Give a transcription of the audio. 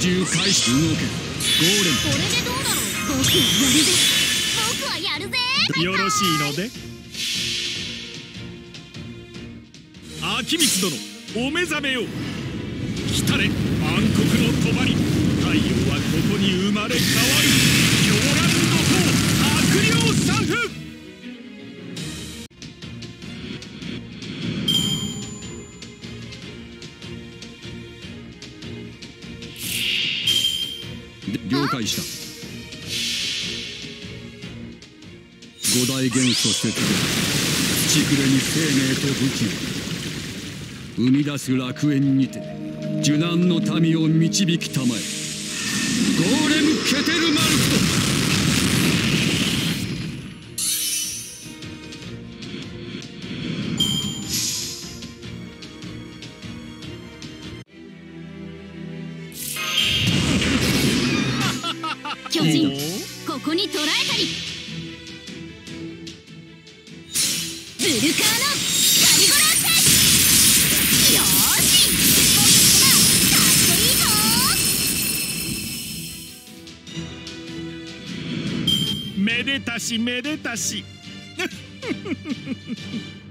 重開始。動けゴーレム。 これでどうだろう。僕はやるぜ。 よろしいので。秋光殿、お目覚めよ。来たれ暗黒の帳。太陽はここに生まれ変わる。狂乱の方、悪霊サフ。 了解した。五大元素節で土くれに生命と武器を生み出す楽園にて受難の民を導きたまえ。ゴーレム・ケテルマルクト。 巨人、ここに捕らえたり。ブルカーノ・カリゴラーテ。よーし、僕たちもかっこいいぞ。 めでたしめでたし。